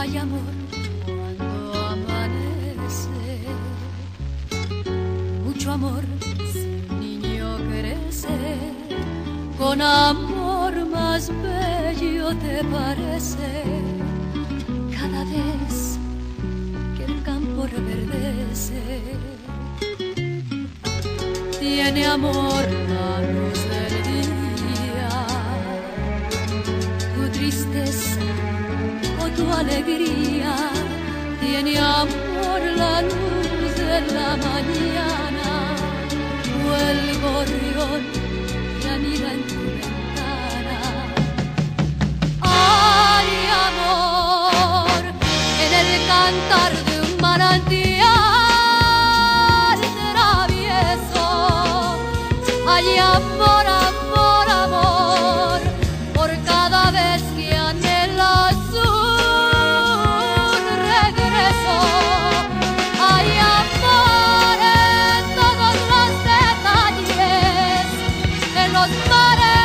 Hay amor cuando amanece, mucho amor si un niño crece, con amor más bello te parece cada vez que el campo reverdece. Tiene amor la luz del día, tu tristeza o tu alegría. Tiene amor la luz de la mañana o el gorrión que anida en tu ventana. Hay amor en el cantar de un manantial travieso. Hay amor, amor, amor por cada vez que anhelas un regreso. Hay amor en todos los detalles, en los mares